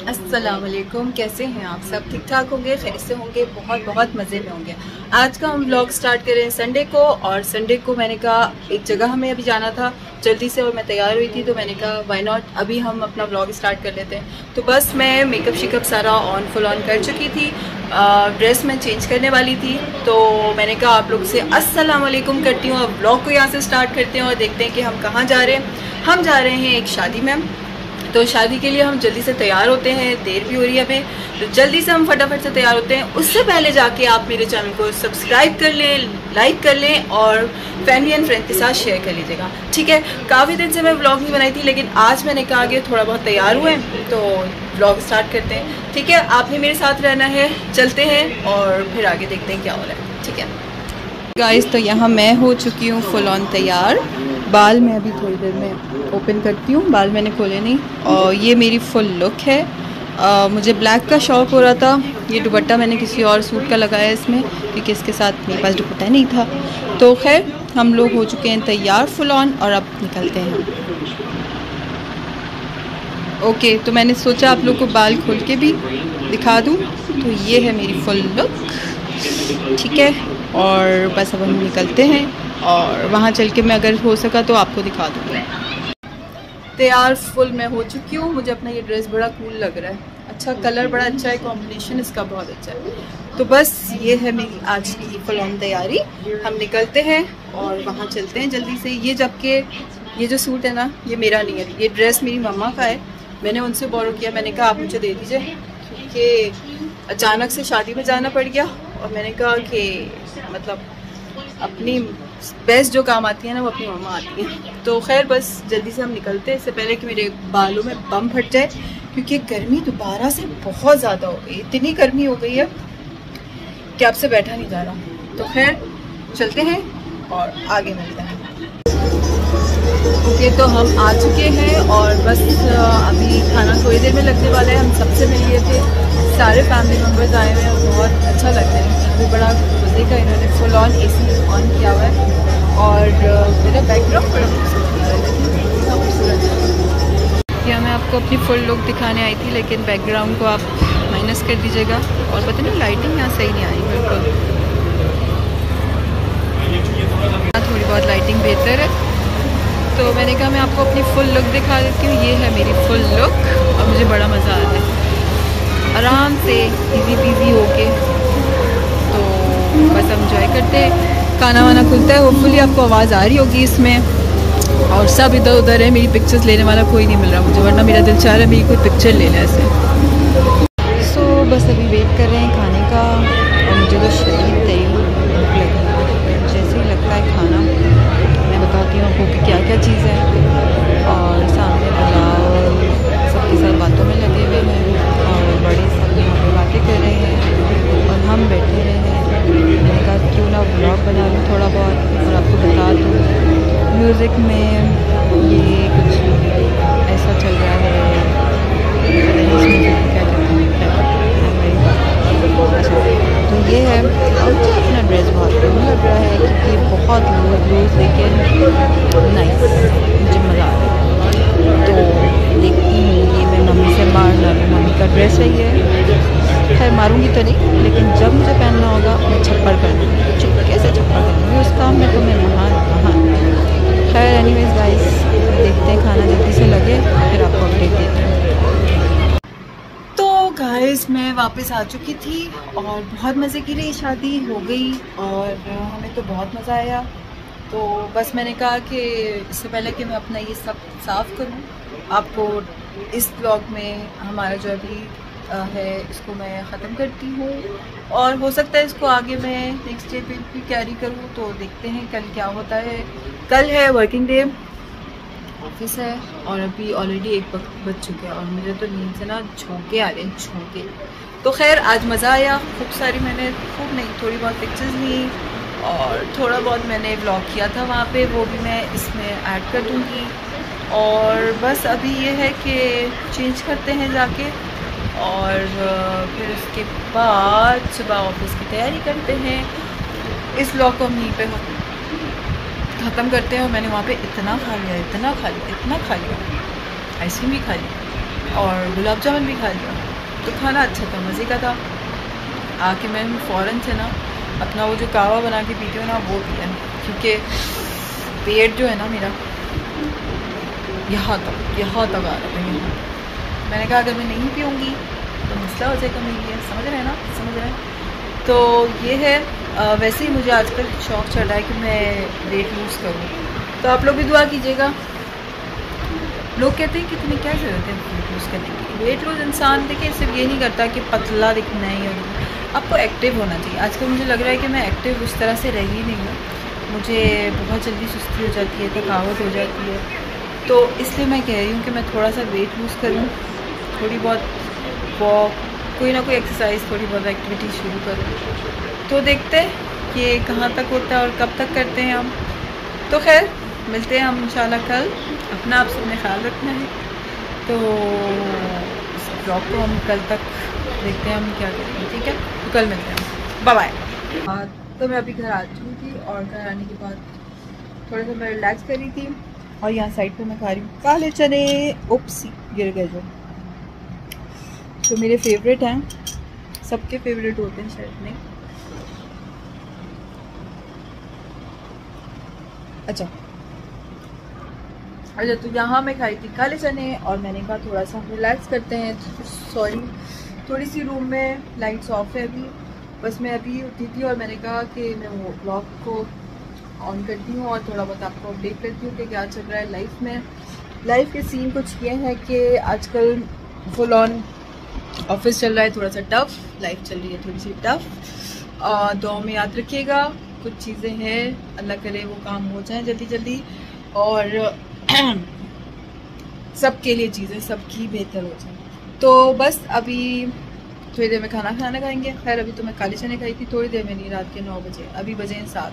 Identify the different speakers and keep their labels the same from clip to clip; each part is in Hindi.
Speaker 1: अस्सलाम वालेकुम, कैसे हैं आप सब? ठीक ठाक होंगे, खैर से होंगे, बहुत बहुत मज़े में होंगे। आज का हम व्लॉग स्टार्ट कर रहे हैं संडे को, और संडे को मैंने कहा एक जगह हमें अभी जाना था जल्दी से, और मैं तैयार हुई थी तो मैंने कहा व्हाई नॉट अभी हम अपना व्लॉग स्टार्ट कर लेते हैं। तो बस मैं मेकअप शिकअप सारा फुल ऑन कर चुकी थी, ड्रेस मैं चेंज करने वाली थी, तो मैंने कहा आप लोग से अस्सलाम वालेकुम करती हूँ। अब व्लॉग को यहाँ से स्टार्ट करते हैं और देखते हैं कि हम कहाँ जा रहे हैं। हम जा रहे हैं एक शादी में, तो शादी के लिए हम जल्दी से तैयार होते हैं, देर भी हो रही है हमें, तो जल्दी से हम फटाफट से तैयार होते हैं। उससे पहले जाके आप मेरे चैनल को सब्सक्राइब कर लें, लाइक कर लें, और फैमिली एंड फ्रेंड के साथ शेयर कर लीजिएगा, ठीक है। काफ़ी दिन से मैं व्लॉग नहीं बनाई थी, लेकिन आज मैंने कहा कि थोड़ा बहुत तैयार हुए तो व्लॉग स्टार्ट करते हैं, ठीक है। आपने मेरे साथ रहना है, चलते हैं और फिर आगे देखते हैं क्या हो रहा है, ठीक है गाइस। तो यहाँ मैं हो चुकी हूँ फुल ऑन तैयार। बाल मैं अभी थोड़ी देर में ओपन करती हूँ, बाल मैंने खोले नहीं, और ये मेरी फुल लुक है। मुझे ब्लैक का शौक़ हो रहा था, ये दुपट्टा मैंने किसी और सूट का लगाया इसमें, क्योंकि इसके साथ मेरे पास दुपट्टा नहीं था। तो खैर हम लोग हो चुके हैं तैयार फुल ऑन, और अब निकलते हैं। ओके, तो मैंने सोचा आप लोग को बाल खोल के भी दिखा दूँ। तो ये है मेरी फुल लुक, ठीक है। और बस अब हम निकलते हैं, और वहाँ चल के मैं अगर हो सका तो आपको दिखा दूँगी। तैयार फुल मैं हो चुकी हूँ। मुझे अपना ये ड्रेस बड़ा कूल लग रहा है, अच्छा कलर बड़ा अच्छा है, कॉम्बिनेशन इसका बहुत अच्छा है। तो बस ये है मेरी आज की फुल ऑन तैयारी। हम निकलते हैं और वहाँ चलते हैं जल्दी से। ये जबकि ये जो सूट है ना, ये मेरा नहीं है, ये ड्रेस मेरी मम्मा का है, मैंने उनसे बोरो किया। मैंने कहा आप मुझे दे दीजिए, क्योंकि अचानक से शादी में जाना पड़ गया, और मैंने कहा कि मतलब अपनी बेस्ट जो काम आती है ना वो अपनी मम्मा आती है। तो खैर बस जल्दी से हम निकलते हैं, इससे पहले कि मेरे बालों में बम फट जाए, क्योंकि गर्मी दोबारा से बहुत ज़्यादा हो गई, इतनी गर्मी हो गई है कि आपसे बैठा नहीं जा रहा। तो खैर चलते हैं और आगे मिलते हैं। ओके, तो हम आ चुके हैं, और बस अभी खाना थोड़ी देर में लगने वाला है। हम सबसे मिल लिए थे, सारे फैमिली मेम्बर्स आए हुए हैं, बहुत अच्छा लग रहा है। अभी बड़ा मज़े का इन्होंने फुल ऑन AC ऑन किया हुआ है, और मेरा बैकग्राउंड बड़ा खूबसूरत है। या मैं आपको अपनी फुल लुक दिखाने आई थी, लेकिन बैकग्राउंड को आप माइनस कर दीजिएगा। और पता नहीं लाइटिंग यहाँ सही नहीं आई बिल्कुल, थोड़ी बहुत लाइटिंग बेहतर है। तो मैंने कहा मैं आपको अपनी फुल लुक दिखा देती हूँ। ये है मेरी फुल लुक, और मुझे बड़ा मज़ा आता है आराम से इजी पीजी होके। तो बस हम एंजॉय करते हैं, खाना वाना खुलता है, होपफुली आपको आवाज़ आ रही होगी इसमें। और सब इधर उधर है, मेरी पिक्चर्स लेने वाला कोई नहीं मिल रहा मुझे, वरना मेरा दिल चाह रहा है मेरी कोई पिक्चर ले लें ऐसे। सो बस अभी वेट कर रहे हैं खाने का, और मुझे तो शरीर तेल भूख लगी, जैसे ही लगता है खाना मैं बताती हूँ आपको कि क्या क्या चीज़ है। और सामने पुलाव, सबके साथ बातों में लगे हुए हैं, और बड़े सब यहाँ पे बातें कर रहे हैं, और हम बैठे रहे हैं। मैंने कहा क्यों ना व्लॉग बना लूँ थोड़ा बहुत, और आपको बता दूँ म्यूज़िक में ये कुछ ऐसा चल रहा है, इस म्यूज़िक को क्या कहते हैं। तो ये है, अपना ड्रेस बहुत कूल लग रहा है, क्योंकि बहुत लूज लेकिन नाइस, मुझे मज़ा आ रहा है। तो देखती हूँ, ये मैं मम्मी से मार डालूँ, मम्मी का ड्रेस है ये, खैर मारूंगी तो नहीं, लेकिन जब मुझे पहनना होगा मैं छप्पर कर दूँगी, चुपके से छप्पर कर दूँगी उस काम में, तो मैं नहा। खैर एनीवेज गाइस, देखते हैं खाना जल्दी से लगे, फिर आपको अपडेट देते हैं। तो गाइस मैं वापस आ चुकी थी, और बहुत मज़े की रही, शादी हो गई, और हमें तो बहुत मज़ा आया। तो बस मैंने कहा कि इससे पहले कि मैं अपना ये सब साफ़ करूँ, आपको इस ब्लॉग में हमारा जो अभी है इसको मैं ख़त्म करती हूँ, और हो सकता है इसको आगे मैं नेक्स्ट डे पे भी कैरी करूँ। तो देखते हैं कल क्या होता है। कल है वर्किंग डे, ऑफिस है, और अभी ऑलरेडी 1 बज चुके हैं, और मुझे तो नींद से ना झोंके आ रहे हैं, झोंके। तो खैर आज मज़ा आया, खूब सारी मैंने खूब नहीं थोड़ी बहुत पिक्चर्स ली, और थोड़ा बहुत मैंने व्लॉग किया था वहाँ पे, वो भी मैं इसमें ऐड कर दूँगी। और बस अभी ये है कि चेंज करते हैं जाके, और फिर उसके बाद सुबह ऑफिस की तैयारी करते हैं। इस व्लॉग को हम यहीं पे ख़त्म करते हैं। और मैंने वहाँ पे इतना खा लिया, इतना खा लिया, इतना खा लिया, आइसक्रीम भी खा ली, और गुलाब जामुन भी खा लिया। तो खाना अच्छा था, मज़े का था। आके मैं फ़ौरन से ना अपना वो जो कहवा बना के पीती हूँ ना वो पिया, क्योंकि पेट जो है ना मेरा यहाँ तक आ रहा है। मैंने कहा अगर मैं नहीं पीऊँगी तो मसला हो जाएगा मेरे लिए, समझ रहे हैं ना, समझ रहे हैं। तो ये है वैसे ही मुझे आजकल शौक़ चल रहा है कि मैं वेट लूज़ करूँ, तो आप लोग भी दुआ कीजिएगा। लोग कहते हैं कि तुम्हें क्या ज़रूरत है वेट लूज़ करने की। वेट लूज़ इंसान देखिए सिर्फ ये नहीं करता कि पतला दिखना है, आपको एक्टिव होना चाहिए। आजकल मुझे लग रहा है कि मैं एक्टिव उस तरह से रही नहीं हूँ, मुझे बहुत जल्दी सुस्ती हो जाती है, थकावट हो जाती है। तो इसलिए मैं कह रही हूँ कि मैं थोड़ा सा वेट लूज़ करूँ, थोड़ी बहुत वॉक, कोई ना कोई एक्सरसाइज, थोड़ी बहुत एक्टिविटी शुरू करूँ। तो देखते हैं कि कहाँ तक होता है और कब तक करते हैं हम। तो खैर मिलते हैं हम इंशाल्लाह कल। अपना आप सबने ख्याल रखना है। तो इस ब्लॉग को हम कल तक देखते हैं हम क्या करेंगे, ठीक है। तो कल मिलते हैं, बाय बाय। तो मैं अभी घर आ चुकी थी और घर आने के बाद थोड़ा सा मैं रिलैक्स कर रही थी और यहाँ साइड पे मैं खा रही हूँ काले चने। उपसी गिर गए जो मेरे फेवरेट हैं, सबके फेवरेट होते हैं शायद, नहीं अच्छा। तो यहाँ मैं खाई थी काले चने और मैंने कहा थोड़ा सा रिलैक्स करते हैं। सॉरी, थोड़ी सी रूम में लाइट्स ऑफ है अभी, बस मैं अभी उठी थी और मैंने कहा कि मैं वो ब्लॉग को ऑन करती हूँ और थोड़ा बहुत आपको अपडेट करती हूँ कि क्या चल रहा है लाइफ में। लाइफ के सीन कुछ ये है कि आजकल फुल ऑन ऑफिस चल रहा है, थोड़ा सा टफ लाइफ चल रही है, थोड़ी सी टफ। दुआ में याद रखिएगा, कुछ चीज़ें हैं, अल्लाह करे वो काम हो जाए जल्दी जल्दी और सबके लिए चीज़ें सबकी बेहतर हो जाए। तो बस अभी थोड़ी देर में खाना खाएंगे। खैर अभी तो मैं काले चने खाई थी थोड़ी देर में, नहीं, रात के 9 बजे, अभी बजे हैं 7।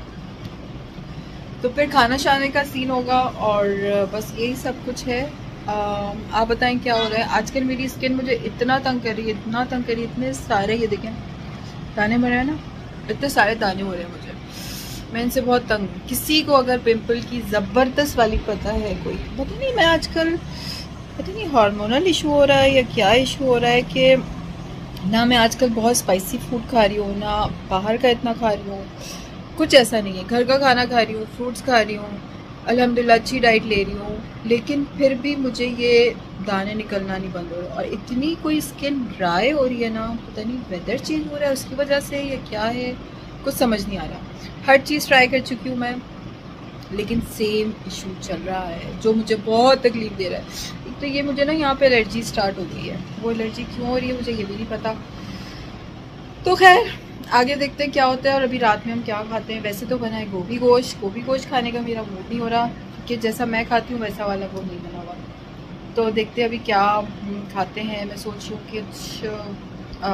Speaker 1: तो फिर खाना शाने का सीन होगा और बस यही सब कुछ है। आप बताएं क्या हो रहा है आजकल। मेरी स्किन मुझे इतना तंग कर रही है, इतना तंग कर रही है, इतने सारे, ये देखें दाने बने हैं ना, इतने सारे दाने हो रहे हैं मुझे, मैं इनसे बहुत तंग हूँ। किसी को अगर पिंपल की ज़बरदस्त वाली पता है कोई, पता नहीं, मैं आजकल पता नहीं हार्मोनल इशू हो रहा है या क्या इशू हो रहा है कि ना मैं आजकल बहुत स्पाइसी फूड खा रही हूँ, ना बाहर का इतना खा रही हूँ, कुछ ऐसा नहीं है, घर का खाना खा रही हूँ, फ्रूट्स खा रही हूँ, अल्हम्दुलिल्लाह अच्छी डाइट ले रही हूँ, लेकिन फिर भी मुझे ये दाने निकलना नहीं बंद हो रहे और इतनी कोई स्किन ड्राई हो रही है ना, पता नहीं वेदर चेंज हो रहा है उसकी वजह से या क्या है, कुछ समझ नहीं आ रहा। हर चीज़ ट्राई कर चुकी हूँ मैं, लेकिन सेम इशू चल रहा है जो मुझे बहुत तकलीफ दे रहा है। एक तो ये मुझे ना यहाँ पे एलर्जी स्टार्ट हो गई है, वो एलर्जी क्यों हो रही है मुझे ये भी नहीं पता। तो खैर आगे देखते हैं क्या होता है। और अभी रात में हम क्या खाते हैं। वैसे तो बना है गोभी गोश्त खाने का मेरा मूड नहीं हो रहा कि जैसा मैं खाती हूँ वैसा वाला वो नहीं बना हुआ। तो देखते हैं अभी क्या खाते हैं। मैं सोच रही हूँ कि कुछ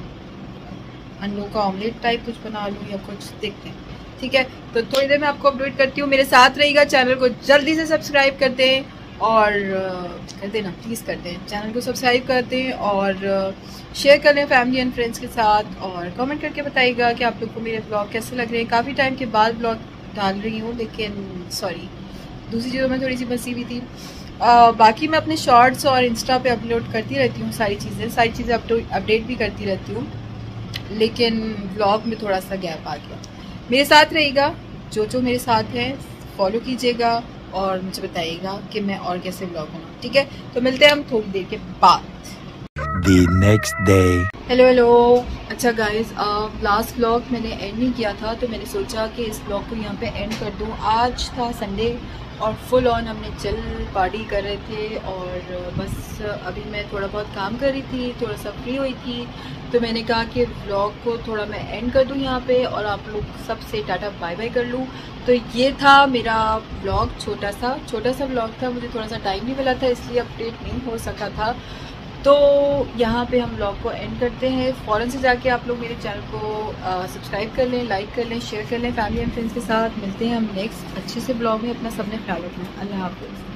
Speaker 1: अंडों का ऑमलेट टाइप कुछ बना लूँ या कुछ, देखते हैं, ठीक है। तो थोड़ी देर में आपको अपडेट करती हूँ, मेरे साथ रहिएगा। चैनल को जल्दी से सब्सक्राइब कर दें और कर देना, प्लीज़ कर दें, चैनल को सब्सक्राइब कर दें और शेयर कर लें फैमिली एंड फ्रेंड्स के साथ और कमेंट करके बताइएगा कि आप लोग को मेरे ब्लॉग कैसे लग रहे हैं। काफ़ी टाइम के बाद ब्लॉग डाल रही हूँ, लेकिन सॉरी दूसरी चीज़ों में थोड़ी सी फंसी हुई थी। बाकी मैं अपने शॉर्ट्स और इंस्टा पे अपलोड करती रहती हूँ सारी चीज़ें अपडेट भी करती रहती हूँ, लेकिन ब्लॉग में थोड़ा सा गैप आ गया। मेरे साथ रहिएगा, जो मेरे साथ हैं फॉलो कीजिएगा और मुझे बताइएगा कि मैं और कैसे ब्लॉग बनाऊँ, ठीक है। तो मिलते हैं हम थोड़ी देर के बाद।
Speaker 2: The next day.
Speaker 1: हेलो। अच्छा गाइस, लास्ट ब्लॉग मैंने एंड नहीं किया था तो मैंने सोचा कि इस ब्लॉग को यहाँ पे एंड कर दूँ। आज था संडे और फुल ऑन हमने चिल पार्टी कर रहे थे और बस अभी मैं थोड़ा बहुत काम कर रही थी, थोड़ा सा फ्री हुई थी, तो मैंने कहा कि ब्लॉग को थोड़ा मैं एंड कर दूँ यहाँ पे और आप लोग सबसे टाटा बाय बाय कर लूँ। तो ये था मेरा ब्लॉग, छोटा सा ब्लॉग था, मुझे थोड़ा सा टाइम नहीं मिला था इसलिए अपडेट नहीं हो सका था। तो यहाँ पे हम ब्लॉग को एंड करते हैं। फ़ौरन से जाके आप लोग मेरे चैनल को सब्सक्राइब कर लें, लाइक कर लें, शेयर कर लें फैमिली एंड फ्रेंड्स के साथ। मिलते हैं हम नेक्स्ट अच्छे से ब्लॉग में। अपना सबने ख्याल रखना। अल्लाह हाफ़िज़।